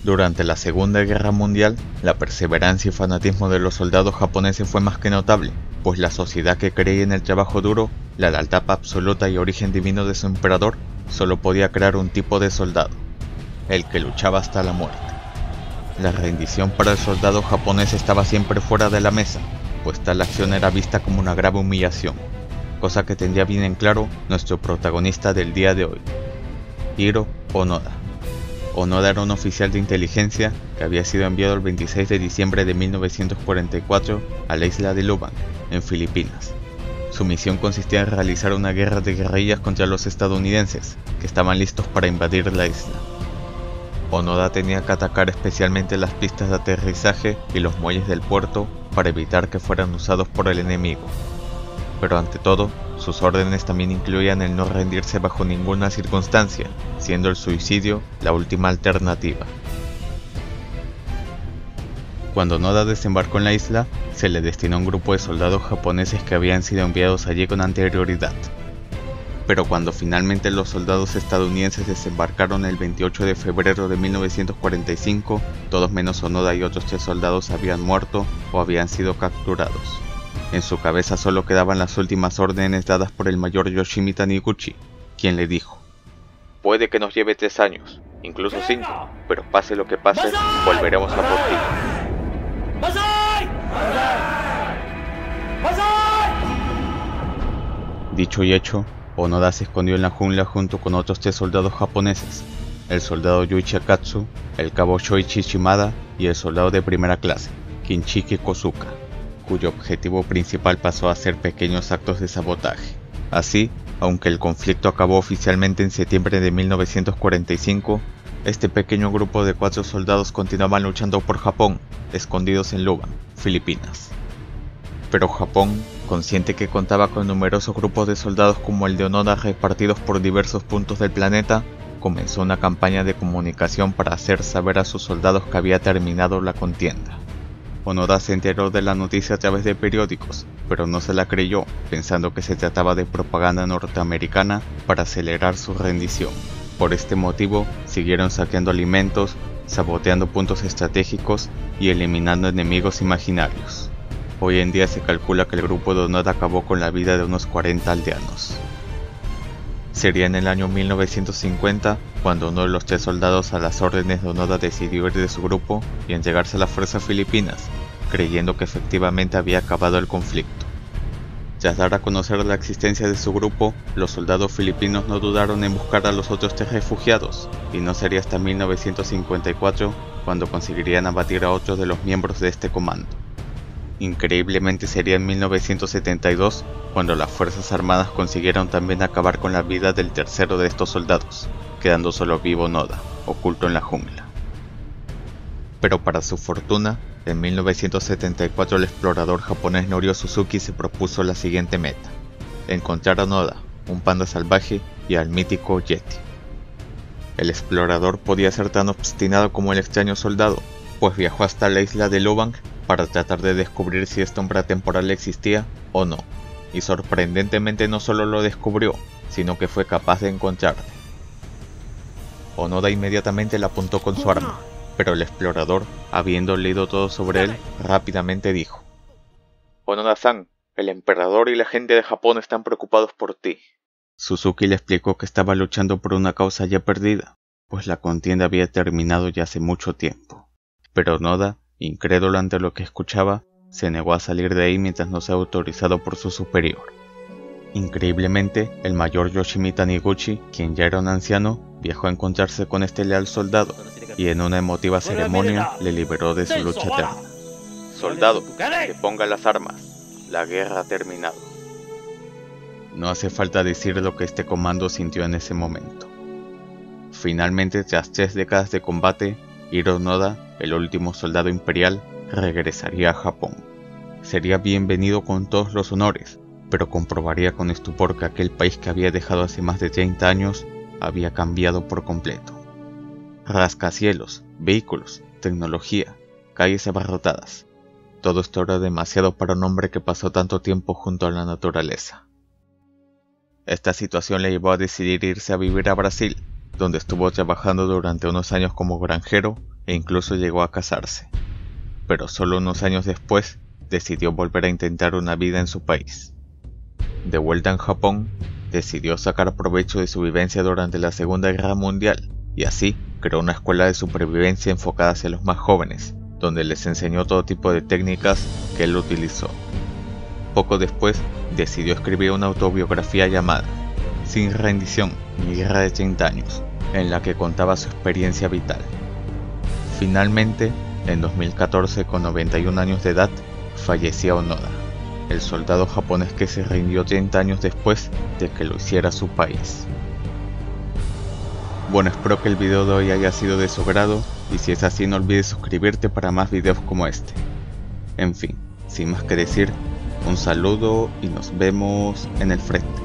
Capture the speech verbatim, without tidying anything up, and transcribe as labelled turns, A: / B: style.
A: Durante la Segunda Guerra Mundial, la perseverancia y fanatismo de los soldados japoneses fue más que notable, pues la sociedad que creía en el trabajo duro, la lealtad absoluta y origen divino de su emperador, solo podía crear un tipo de soldado, el que luchaba hasta la muerte. La rendición para el soldado japonés estaba siempre fuera de la mesa, pues tal acción era vista como una grave humillación, cosa que tendría bien en claro nuestro protagonista del día de hoy, Hiro Onoda. Onoda era un oficial de inteligencia que había sido enviado el veintiséis de diciembre de mil novecientos cuarenta y cuatro a la isla de Lubang, en Filipinas. Su misión consistía en realizar una guerra de guerrillas contra los estadounidenses, que estaban listos para invadir la isla. Onoda tenía que atacar especialmente las pistas de aterrizaje y los muelles del puerto para evitar que fueran usados por el enemigo. Pero ante todo, sus órdenes también incluían el no rendirse bajo ninguna circunstancia, siendo el suicidio la última alternativa. Cuando Onoda desembarcó en la isla, se le destinó a un grupo de soldados japoneses que habían sido enviados allí con anterioridad. Pero cuando finalmente los soldados estadounidenses desembarcaron el veintiocho de febrero de mil novecientos cuarenta y cinco, todos menos Onoda y otros tres soldados habían muerto o habían sido capturados. En su cabeza solo quedaban las últimas órdenes dadas por el mayor Yoshimi Taniguchi, quien le dijo: «Puede que nos lleve tres años, incluso cinco, pero pase lo que pase, volveremos a por ti». Dicho y hecho, Onoda se escondió en la jungla junto con otros tres soldados japoneses, el soldado Yuichi Akatsu, el cabo Shoichi Shimada y el soldado de primera clase, Kinchiki Kosuka, cuyo objetivo principal pasó a ser pequeños actos de sabotaje. Así, aunque el conflicto acabó oficialmente en septiembre de mil novecientos cuarenta y cinco, este pequeño grupo de cuatro soldados continuaban luchando por Japón, escondidos en Lubang, Filipinas. Pero Japón, consciente que contaba con numerosos grupos de soldados como el de Onoda repartidos por diversos puntos del planeta, comenzó una campaña de comunicación para hacer saber a sus soldados que había terminado la contienda. Onoda se enteró de la noticia a través de periódicos, pero no se la creyó, pensando que se trataba de propaganda norteamericana para acelerar su rendición. Por este motivo, siguieron saqueando alimentos, saboteando puntos estratégicos y eliminando enemigos imaginarios. Hoy en día se calcula que el grupo de Onoda acabó con la vida de unos cuarenta aldeanos. Sería en el año mil novecientos cincuenta cuando uno de los tres soldados a las órdenes de Onoda decidió ir de su grupo y entregarse a las fuerzas filipinas, creyendo que efectivamente había acabado el conflicto. Tras dar a conocer la existencia de su grupo, los soldados filipinos no dudaron en buscar a los otros tres refugiados, y no sería hasta mil novecientos cincuenta y cuatro cuando conseguirían abatir a otros de los miembros de este comando. Increíblemente sería en mil novecientos setenta y dos cuando las Fuerzas Armadas consiguieron también acabar con la vida del tercero de estos soldados, quedando solo vivo Onoda, oculto en la jungla. Pero para su fortuna, en mil novecientos setenta y cuatro el explorador japonés Norio Suzuki se propuso la siguiente meta: encontrar a Onoda, un panda salvaje, y al mítico Yeti. El explorador podía ser tan obstinado como el extraño soldado, pues viajó hasta la isla de Lubang para tratar de descubrir si esta sombra temporal existía o no, y sorprendentemente no solo lo descubrió, sino que fue capaz de encontrarle. Onoda inmediatamente le apuntó con su arma, pero el explorador, habiendo leído todo sobre él, rápidamente dijo: «Onoda-san, el emperador y la gente de Japón están preocupados por ti». Suzuki le explicó que estaba luchando por una causa ya perdida, pues la contienda había terminado ya hace mucho tiempo. Pero Onoda, incrédulo ante lo que escuchaba, se negó a salir de ahí mientras no sea autorizado por su superior. Increíblemente, el mayor Yoshimi Taniguchi, quien ya era un anciano, viajó a encontrarse con este leal soldado, y en una emotiva ceremonia le liberó de su lucha eterna. «Soldado, que ponga las armas, la guerra ha terminado». No hace falta decir lo que este comando sintió en ese momento. Finalmente, tras tres décadas de combate, Hiro Onoda, el último soldado imperial, regresaría a Japón. Sería bienvenido con todos los honores, pero comprobaría con estupor que aquel país que había dejado hace más de treinta años había cambiado por completo. Rascacielos, vehículos, tecnología, calles abarrotadas. Todo esto era demasiado para un hombre que pasó tanto tiempo junto a la naturaleza. Esta situación le llevó a decidir irse a vivir a Brasil, donde estuvo trabajando durante unos años como granjero e incluso llegó a casarse. Pero solo unos años después decidió volver a intentar una vida en su país. De vuelta en Japón, decidió sacar provecho de su vivencia durante la Segunda Guerra Mundial y así creó una escuela de supervivencia enfocada hacia los más jóvenes, donde les enseñó todo tipo de técnicas que él utilizó. Poco después, decidió escribir una autobiografía llamada Sin rendición, mi guerra de treinta años, en la que contaba su experiencia vital. Finalmente, en dos mil catorce, con noventa y un años de edad, fallecía Onoda, el soldado japonés que se rindió treinta años después de que lo hiciera su país. Bueno, espero que el video de hoy haya sido de su agrado, y si es así no olvides suscribirte para más videos como este. En fin, sin más que decir, un saludo y nos vemos en el frente.